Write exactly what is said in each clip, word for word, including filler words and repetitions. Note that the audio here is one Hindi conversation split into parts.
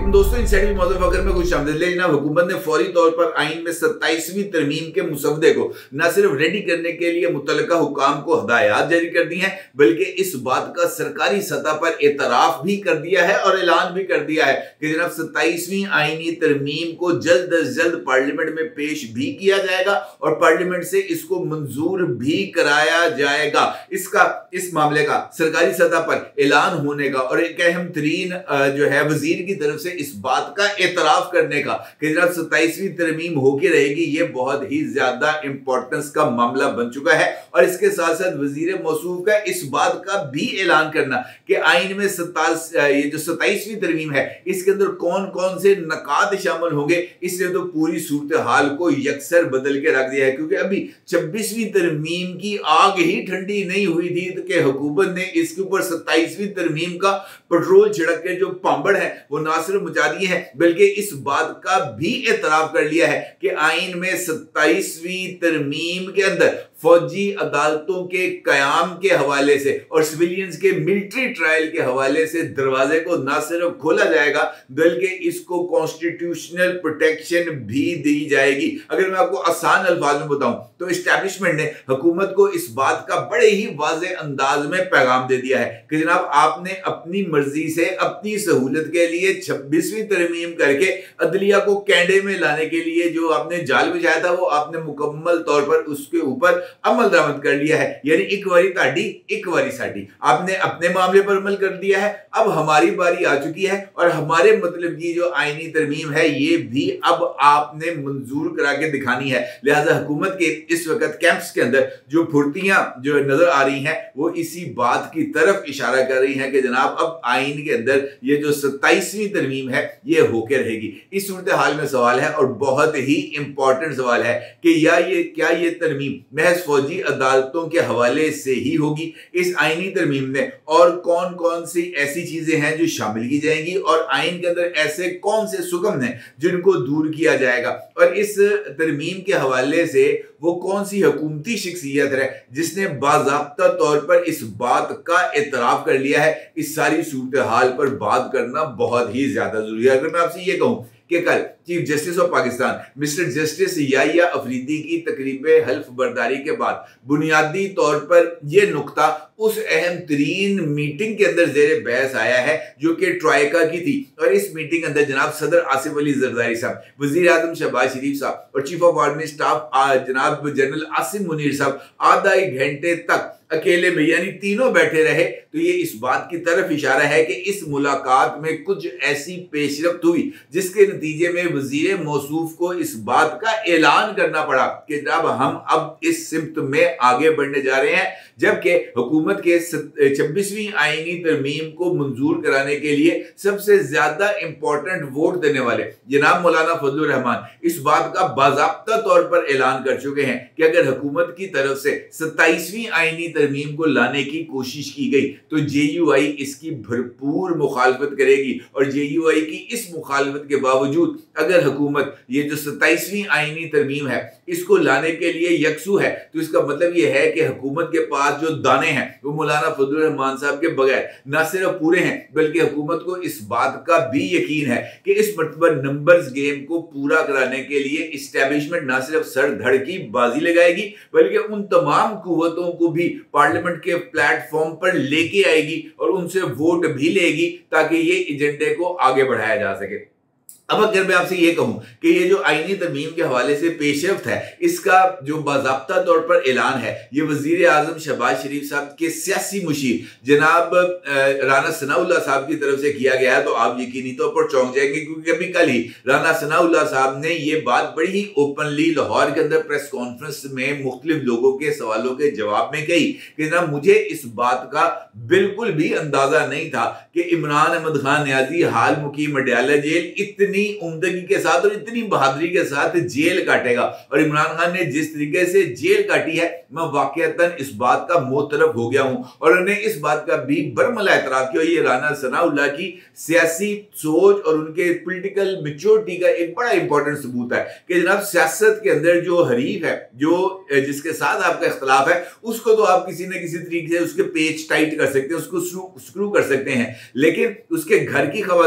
दोस्तों, इंसाइड मौजूद में खुश आमदीद। लेकिन हुकूमत ने फौरी तौर पर आइन में सत्ताईसवीं तरमीम के मुसवदे को न सिर्फ रेडी करने के लिए मुतल्लिका हुकाम को हदायत जारी कर दी है, बल्कि इस बात का सरकारी सतह पर एतराफ भी कर दिया है और ऐलान भी कर दिया है कि जनाब सत्ताईसवीं आइनी तरमीम को जल्द अज जल्द पार्लियामेंट में पेश भी किया जाएगा और पार्लियामेंट से इसको मंजूर भी कराया जाएगा। इसका इस मामले का सरकारी सतह पर ऐलान होने का और एक अहम तरीन जो है वजीर की तरफ से इस बात का एतराफ करने का कि जनाब सत्ताईसवीं तरमीम होके रहेगी, ये बहुत ही ज्यादा इंपॉर्टेंस का मामला बन चुका है। और इसके साथ साथ वजीर मौसूफ का इस बात का भी ऐलान करना कि आइन में सत्ताईस ये जो सत्ताईसवीं तरमीम है इसके अंदर कौन कौन से नकात शामिल होंगे, इसने तो पूरी सूरत हाल को यकसर बदल के रख दिया है। क्योंकि अभी छब्बीसवीं तरमीम की आग ही ठंडी नहीं हुई थी तो कि हुकूमत ने इसके ऊपर सत्ताईसवीं तरमीम का पेट्रोल छिड़क के जो पांबड़ है वो ना सिर्फ मचा दिए हैं, बल्कि इस बात का भी एतराफ कर लिया है कि आइन में सत्ताईसवीं तरमीम के अंदर फौजी अदालतों के कयाम के हवाले से और सिविलियंस के मिलिट्री ट्रायल के हवाले से दरवाजे को ना सिर्फ खोला जाएगा बल्कि इसको कॉन्स्टिट्यूशनल प्रोटेक्शन भी दी जाएगी। अगर मैं आपको आसान अल्फाज में बताऊं तो एस्टैब्लिशमेंट ने हुकूमत को इस बात का बड़े ही वाज़ेह अंदाज में पैगाम दे दिया है कि जनाब आपने अपनी मर्जी से अपनी सहूलत के लिए छब्बीसवीं तरमीम करके अदलिया को कैंडे में लाने के लिए जो आपने जाल बिछाया था वो आपने मुकम्मल तौर पर उसके ऊपर अमल दरामद कर लिया है। यानी एक बारी ताड़ी एक बारी साड़ी, आपने अपने मामले पर अमल कर दिया है, अब हमारी बारी आ चुकी है और हमारे मतलब की जो आईनी तरमीम है ये भी अब आपने मंजूर करा के दिखानी है। लिहाजा हुकूमत के इस वक्त कैंप्स के अंदर जो फुर्तियां जो नजर आ रही हैं वो इसी बात की तरफ इशारा कर रही हैं कि जनाब अब आइन के अंदर ये जो सत्ताईसवीं तरमीम है ये होके रहेगी। इस सूरत हाल में सवाल है और बहुत ही इंपॉर्टेंट सवाल है कि या ये क्या ये तरमीम महज फौजी अदालतों के हवाले से ही होगी। इस आईनी तरमीम में और कौन कौन सी ऐसी चीजें हैं जो शामिल की जाएंगी और आइन के अंदर ऐसे कौन से सुकम हैं जिनको दूर किया जाएगा और इस तरमीम के हवाले से वो कौन सी हुकूमती शख्सियत है जिसने बाज़ाब्ता तौर पर इस बात का एतराफ कर लिया है। इस सारी सूरत हाल पर बात करना बहुत ही ज्यादा जरूरी है। अगर मैं आपसे ये कहूं कि कल chief justice of Pakistan mister justice Yahya Afridi की तकरीब हल्फ बर्दारी के बाद बुनियादी तौर पर यह नुक्ता उस अहम तरीन मीटिंग के अंदर जेर बहस आया है जो कि ट्राइका की थी और इस मीटिंग के अंदर जनाब सदर आसिफ अली जरदारी साहब, वजीर आजम शहबाज शरीफ साहब और चीफ ऑफ आर्मी स्टाफ जनाब जनरल आसिम मुनीर साहब आधा एक घंटे तक अकेले में यानी तीनों बैठे रहे। तो ये इस बात की तरफ इशारा है कि इस मुलाकात में कुछ ऐसी पेशरफ्त हुई जिसके नतीजे में वजीर मौसूफ को इस बात का ऐलान करना पड़ा कि जनाब हम अब इस सिमत में आगे बढ़ने जा रहे हैं, जबकि हुकूमत के छब्बीसवीं आईनी तरमीम को मंजूर कराने के लिए सबसे ज्यादा इंपॉर्टेंट वोट देने वाले जनाब मौलाना फजलुर रहमान इस बात का बाज़ाब्ता तौर पर ऐलान कर चुके हैं कि अगर हुकूमत की तरफ से सत्ताईसवीं आईनी तरमीम को लाने की कोशिश की गई तो जेयूआई इसकी भरपूर मुखालफत करेगी और जेयूआई की इस मुखालफत के बावजूद अगर हुकूमत ये जो सत्ताईसवीं आईनी तरमीम है इसको लाने के लिए यकसू है तो इसका मतलब यह है कि हुकूमत के पास जो दाने हैं वो मौलाना फजलुर रहमान साहब के बगैर न सिर्फ पूरे हैं बल्कि हुकूमत को इस बात का भी यकीन है कि इस मरतबा नंबर्स गेम को पूरा कराने के लिए इस्टेब्लिशमेंट न सिर्फ सर धड़ की बाजी लगाएगी बल्कि उन तमाम कुव्वतों को भी पार्लियामेंट के प्लेटफॉर्म पर लेके आएगी और उनसे वोट भी लेगी ताकि ये एजेंडे को आगे बढ़ाया जा सके। अब अगर मैं आपसे ये कहूं कि ये जो आईनी तरमीम के हवाले से पेशरफ्त है इसका जो बाज़ाब्ता तौर पर ऐलान है ये वजीर आजम शहबाज शरीफ साहब के सियासी मुशीर जनाब राना सनाउल्लाह साहब की तरफ से किया गया है तो आप यकीनी तौर पर चौंक जाएंगे क्योंकि अभी कल ही राना सनाउल्लाह साहब ने ये बात बड़ी ही ओपनली लाहौर के अंदर प्रेस कॉन्फ्रेंस में मुख्तलिफ लोगों के सवालों के जवाब में कही कि जनाब मुझे इस बात का बिल्कुल भी अंदाजा नहीं था कि इमरान अहमद खान न्याजी हाल मुकीम अडयाला जेल इतनी उम्दगी के साथ और इतनी बहादुरी के साथ जेल काटेगा और इमरान खान ने जिस तरीके से जेल काटी है मैं वाकईतन इस बात का मोतरफ हो गया हूं और उन्हें इस बात का भी बरमला एतराफ किया। ये राना सनाउल्लाह की सियासी सोच और उनके पॉलिटिकल मैच्योरिटी का एक बड़ा इंपॉर्टेंट सबूत है कि जनाब सियासत के अंदर जो हरीफ है जो जिसके साथ आपका इख्तलाफ है उसको तो आप किसी न किसी तरीके से उसके पेच टाइट कर सकते हैं, उसको स्क्रू कर सकते हैं, लेकिन उसके घर की खवातीन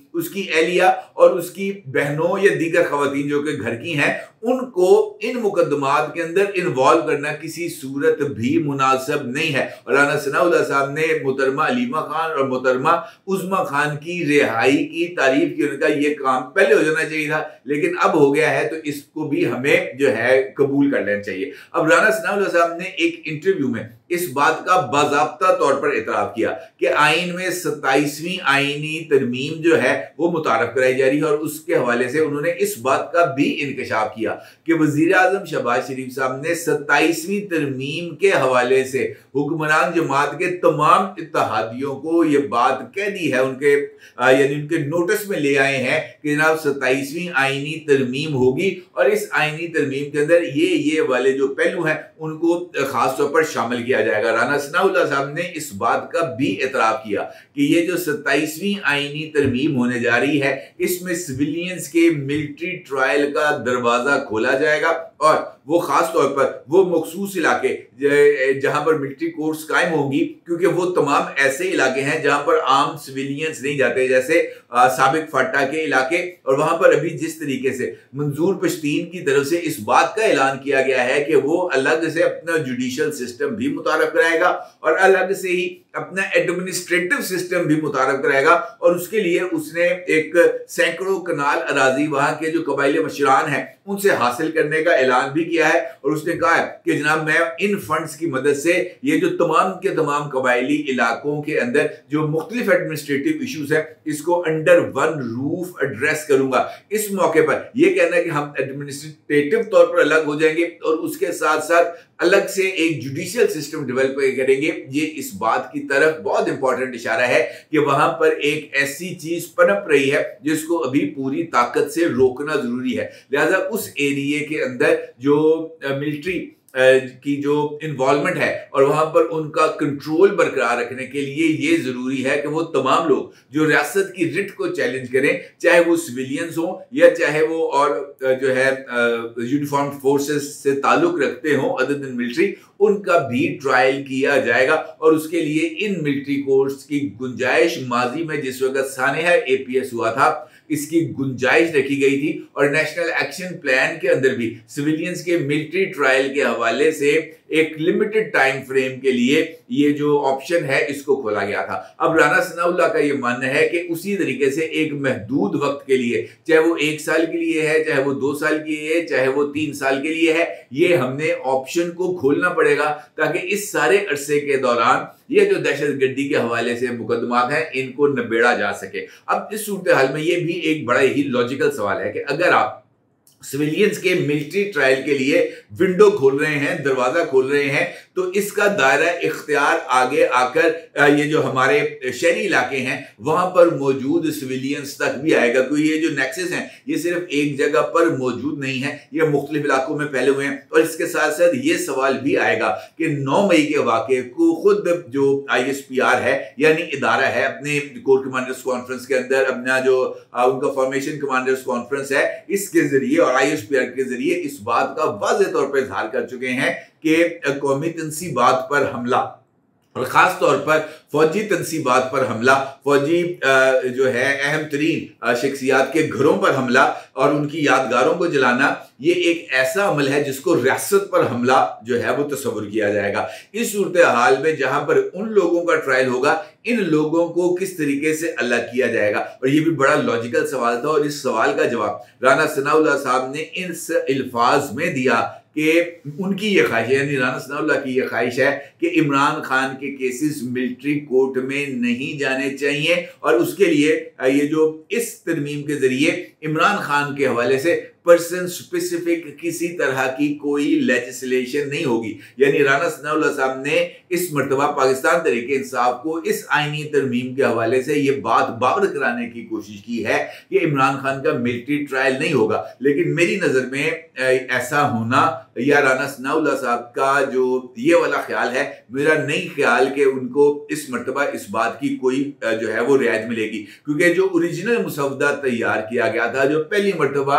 उसकी एहलिया और उसकी बहनों या दीगर खवातीन जो कि घर की हैं, उनको इन मुकदमात के अंदर इन्वॉल्व करना किसी सूरत भी मुनासिब नहीं है। और राना सनाउल्लाह साहब ने मुहतरमा अलीमा खान और मुहतरमा उज़्मा खान की रिहाई की तारीफ की। उनका ये काम पहले हो जाना चाहिए था, लेकिन अब हो गया है, तो इसको भी हमें जो है कबूल कर लेना चाहिए। अब राना सनाउल्लाह साहब ने एक इंटरव्यू में इस बात का बाज़ाब्ता तौर पर इतराफ़ किया कि आइन में सत्ताईसवीं आइनी तरमीम जो है वो मुतारफ कराई जा रही है, और उसके हवाले से उन्होंने इस बात का भी इंकशाफ किया कि वज़ीर आज़म शहबाज शरीफ साहब ने सत्ताईसवीं तरमीम के हवाले से हुक्मरान जमात के तमाम इत्तेहादियों को ये बात कह दी है, उनके यानी उनके नोटिस में ले आए हैं कि जनाब सत्ताईसवीं आइनी तरमीम होगी और इस आइनी तरमीम के अंदर ये ये वाले जो पहलू हैं उनको खास तौर पर शामिल किया जाएगा। राना सनाउल्लाह साहब ने इस बात का भी एतराफ़ किया कि ये जो सत्ताईसवीं आइनी तरमीम होने जा रही है, इसमें सिविलियंस के मिलिट्री ट्रायल का दरवाजा खोला जाएगा, और वो खास तौर पर वो मखसूस इलाके जहां पर मिलिट्री कोर्ट्स कायम होंगी, क्योंकि वो तमाम ऐसे इलाके हैं जहां पर आम सिविलियंस नहीं जाते, जैसे साबिक फाटा के इलाके। और वहां पर अभी जिस तरीके से मंजूर पश्तीन की तरफ से इस बात का ऐलान किया गया है कि वो अलग से अपना जुडिशल सिस्टम भी मुतारफ कराएगा और अलग से ही अपना एडमिनिस्ट्रेटिव सिस्टम भी मुतारफ कराएगा, और उसके लिए उसने एक सैकड़ों कनाल अराजी वहां के जो कबाइली मशरान हैं उनसे हासिल करने का ऐलान भी किया है। और उसने कहा है कि जनाब मैं इन फंड्स की मदद से ये जो तमाम के तमाम कबाइली इलाकों के अंदर जो मुख्तलिफ एडमिनिस्ट्रेटिव इशूज हैं इसको अंडर वन रूफ एड्रेस करूंगा। इस मौके पर यह कहना है कि हम एडमिनिस्ट्रेटिव तौर पर अलग हो जाएंगे और उसके साथ साथ अलग से एक जुडिशियल सिस्टम डेवलप करेंगे, ये इस बात की तरफ बहुत इंपॉर्टेंट इशारा है कि वहां पर एक ऐसी चीज पनप रही है जिसको अभी पूरी ताकत से रोकना जरूरी है। लिहाजा उस एरिया के अंदर जो मिलिट्री की जो इन्वॉल्वमेंट है और वहां पर उनका कंट्रोल बरकरार रखने के लिए ये जरूरी है कि वो तमाम लोग जो रियासत की रिट को चैलेंज करें, चाहे वो सिविलियंस हो या चाहे वो और जो है यूनिफॉर्म फोर्सेस से ताल्लुक रखते हो अदर देन मिलिट्री, उनका भी ट्रायल किया जाएगा। और उसके लिए इन मिलिट्री कोर्ट्स की गुंजाइश माजी में जिस वक्त सानेहा एपीएस हुआ था इसकी गुंजाइश रखी गई थी, और नेशनल एक्शन प्लान के अंदर भी सिविलियंस के मिलिट्री ट्रायल के हवाले से एक लिमिटेड टाइम फ्रेम के लिए ये जो ऑप्शन है इसको खोला गया था। अब राना सनाउल्लाह का ये मानना है कि उसी तरीके से एक महदूद वक्त के लिए, चाहे वो एक साल के लिए है, चाहे वो दो साल के लिए है, चाहे वो तीन साल के लिए है, ये हमने ऑप्शन को खोलना पड़ेगा ताकि इस सारे अरसे के दौरान ये जो दहशतगर्दी के हवाले से मुकदमात हैं इनको निबेड़ा जा सके। अब इस सूरत हाल में ये भी एक बड़ा ही लॉजिकल सवाल है कि अगर आप सिविलियंस के मिलिट्री ट्रायल के लिए विंडो खोल रहे हैं, दरवाजा खोल रहे हैं, तो इसका दायरा इख्तियार आगे आकर ये जो हमारे शहरी इलाके हैं वहां पर मौजूद सिविलियंस तक भी आएगा। क्योंकि ये जो नेक्सस हैं ये सिर्फ एक जगह पर मौजूद नहीं है, ये मुख्तलिफ इलाकों में फैले हुए हैं। और इसके साथ साथ ये सवाल भी आएगा कि नौ मई के वाक़े को खुद जो आई एस पी आर है यानी इदारा है अपने कोर कमांडर्स कॉन्फ्रेंस के अंदर अपना जो उनका फॉर्मेशन कमांडर्स कॉन्फ्रेंस है इसके जरिए और आई एस पी आर के जरिए इस बात का वाज़ेह तौर पर इजहार कर चुके हैं कि कौमी तंसीबात पर हमला और ख़ास तौर पर फौजी तंसीबात पर हमला, फौजी जो है अहम तरीन शख्सियात के घरों पर हमला और उनकी यादगारों को जलाना, ये एक ऐसा अमल है जिसको रियासत पर हमला जो है वो तस्वुर किया जाएगा। इस सूरत हाल में जहां पर उन लोगों का ट्रायल होगा, इन लोगों को किस तरीके से अलग किया जाएगा, और ये भी बड़ा लॉजिकल सवाल था। और इस सवाल का जवाब राना सनाउल्लाह साहब ने इन अल्फाज में दिया कि उनकी ये ख्वाहिश है, यानी राना सनाउल्लाह की ये ख्वाहिश है कि इमरान खान के केसेस मिलिट्री कोर्ट में नहीं जाने चाहिए, और उसके लिए ये जो इस तरमीम के जरिए इमरान खान के हवाले से पर्सन स्पेसिफिक किसी तरह की कोई लेजिस्लेशन नहीं होगी। यानी राना सनाउल्लाह साहब ने इस मर्तबा पाकिस्तान तहरीक इंसाफ को इस आईनी तरमीम के हवाले से ये बात बावर कराने की कोशिश की है कि इमरान खान का मिलिट्री ट्रायल नहीं होगा। लेकिन मेरी नज़र में ऐसा होना या राना सनाउल्लाह साहब का जो ये वाला ख्याल है, मेरा नहीं ख्याल कि उनको इस मर्तबा इस बात की कोई जो है वो रियायत मिलेगी, क्योंकि जो ओरिजिनल मुसवदा तैयार किया गया था, जो पहली मर्तबा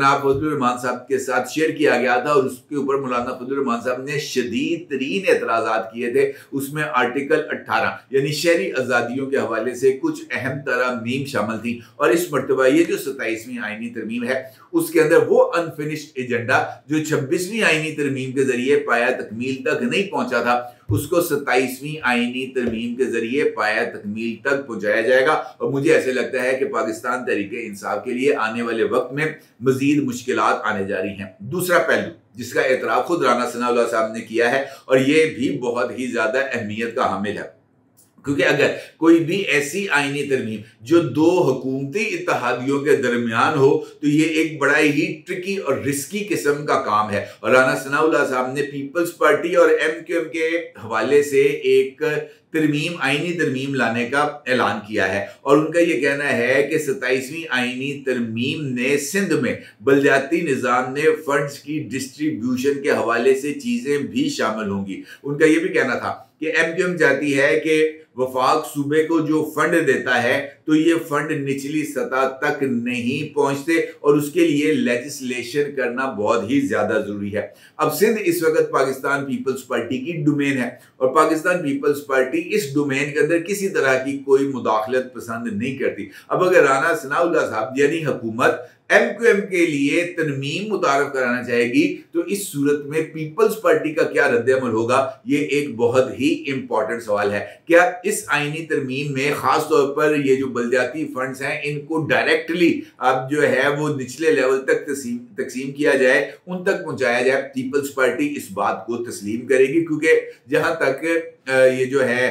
जनाब फजलुर रहमान साहब के साथ शेयर किया गया था और उसके ऊपर मौलाना फजलुर रहमान साहब ने शदीद तरीन एतराज़ात किए थे। उसमें आर्टिकल अठारह यानी शहरी आज़ादियों के हवाले से कुछ अहम तरमीम शामिल थी और इस मरतबा ये जो सत्ताईसवीं आईनी तरमीम है उसके अंदर वो अनफिनिश्ड एजेंडा जो छब्बीसवीं आईनी तरमीम के जरिए पाया तकमील तक नहीं पहुंचा था उसको सत्ताईसवीं आईनी तरमीम के जरिए पाया तकमील तक पहुंचाया जाएगा। और मुझे ऐसे लगता है कि पाकिस्तान तहरीके इंसाफ के लिए आने वाले वक्त में मजीद मुश्किलात आने जा रही हैं। दूसरा पहलू जिसका एतराफ़ खुद राना सनाउल्लाह साहब ने किया है और ये भी बहुत ही ज्यादा अहमियत का हामिल है, क्योंकि अगर कोई भी ऐसी आईनी तरमीम जो दो हुकूमती इत्तेहादियों के दरमियान हो तो ये एक बड़ा ही ट्रिकी और रिस्की किस्म का काम है। और राना सनाउल्लाह साहब ने पीपल्स पार्टी और एम क्यू एम के हवाले से एक तरमीम आईनी तरमीम लाने का ऐलान किया है और उनका ये कहना है कि सत्ताईसवीं आईनी तरमीम ने सिंध में बलदियाती निज़ाम ने फंड्स की डिस्ट्रीब्यूशन के हवाले से चीज़ें भी शामिल होंगी। उनका ये भी कहना था कि एम क्यू एम चाहती है कि वफाक सूबे को जो फंड देता है तो ये फंड निचली सतह तक नहीं पहुंचते और उसके लिए लेजिस्लेशन करना बहुत ही ज्यादा जरूरी है। अब सिंध इस वक्त पाकिस्तान पीपल्स पार्टी की डोमेन है और पाकिस्तान पीपल्स पार्टी इस डोमेन के अंदर किसी तरह की कोई मुदाखलत पसंद नहीं करती। अब अगर राना सनाउल्लाह साहब यानी हुकूमत एम क्यू एम के लिए तरमीम मुतारफ कराना चाहेगी तो इस सूरत में पीपल्स पार्टी का क्या रद्द-ए-अमल होगा, ये एक बहुत ही इंपॉर्टेंट सवाल है। क्या इस आईनी तरमीम में खास तौर पर ये जो बलदियाती फंड्स हैं इनको डायरेक्टली अब जो है वो निचले लेवल तक तकसीम तकसीम किया जाए, उन तक पहुंचाया जाए? पीपल्स पार्टी इस बात को तस्लीम करेगी, क्योंकि जहां तक ये जो है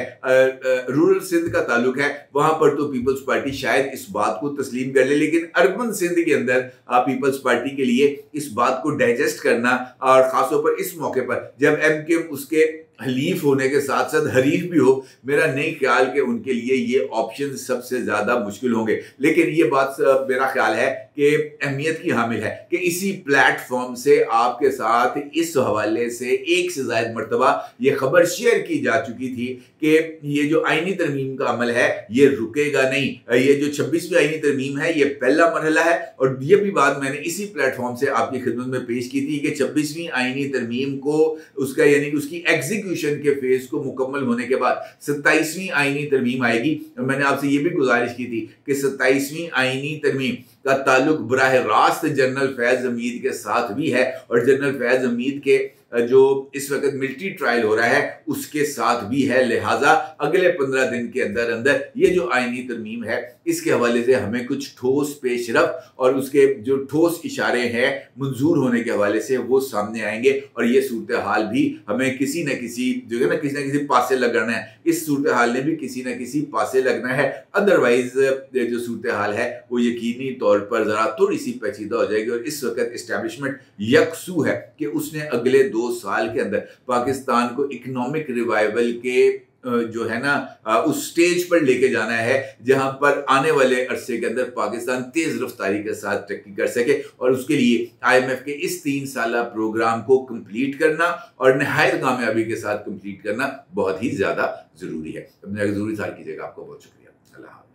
रूरल सिंध का ताल्लुक है वहां पर तो पीपल्स पार्टी शायद इस बात को तस्लीम कर ले, लेकिन अर्बन सिंध के अंदर पीपल्स पार्टी के लिए इस बात को डाइजेस्ट करना और खासतौर पर इस मौके पर जब एम क्यू एम उसके हलीफ होने के साथ साथ हरीफ भी हो, मेरा नहीं ख्याल कि उनके लिए ये ऑप्शन सबसे ज्यादा मुश्किल होंगे। लेकिन ये बात मेरा ख्याल है कि अहमियत की हामिल है कि इसी प्लेटफॉर्म से आपके साथ इस हवाले से एक से ज्यादा मरतबा ये खबर शेयर की जा चुकी थी कि ये जो आईनी तरमीम का अमल है ये रुकेगा नहीं। ये जो छब्बीसवीं आईनी तरमीम है ये पहला मरहला है और ये भी बात मैंने इसी प्लेटफॉर्म से आपकी खिदमत में पेश की थी कि छब्बीसवीं आईनी तरमीम को उसका यानी उसकी एग्जीक्यूशन के फेज को मुकम्मल होने के बाद सत्ताईसवीं आईनी तरमीम आएगी। मैंने आपसे ये भी गुजारिश की थी कि सत्ताईसवीं आईनी तरमीम का ताल्लुक बराह रास्त जनरल फैज हमीद के साथ भी है और जनरल फैज हमीद के जो इस वक्त मिलिट्री ट्रायल हो रहा है उसके साथ भी है। लिहाजा अगले पंद्रह दिन के अंदर अंदर ये जो आईनी तरमीम है इसके हवाले से हमें कुछ ठोस पेशरफ और उसके जो ठोस इशारे हैं मंजूर होने के हवाले से वो सामने आएंगे और ये सूरत हाल भी हमें किसी न किसी जो है ना किसी न किसी पासे लगाना है। इस सूरत हाल ने भी किसी न किसी पासे लगना है, अदरवाइज जो सूरत हाल है वो यकीनी तौर पर जरा थोड़ी सी पेचीदा हो जाएगी। और इस वक्त इस्टेब्लिशमेंट यकसू है कि उसने अगले दो साल के अंदर पाकिस्तान को इकोनॉमिक रिवाइवल के जो है ना उस स्टेज पर लेके जाना है जहां पर आने वाले अरसे के अंदर पाकिस्तान तेज रफ्तारी के साथ तरक्की कर सके और उसके लिए आई एम एफ के इस तीन साल प्रोग्राम को कंप्लीट करना और नहायत कामयाबी के साथ कंप्लीट करना बहुत ही ज्यादा जरूरी है। अपने जरूरी साल कीजिएगा। आपको बहुत शुक्रिया। अल्लाह।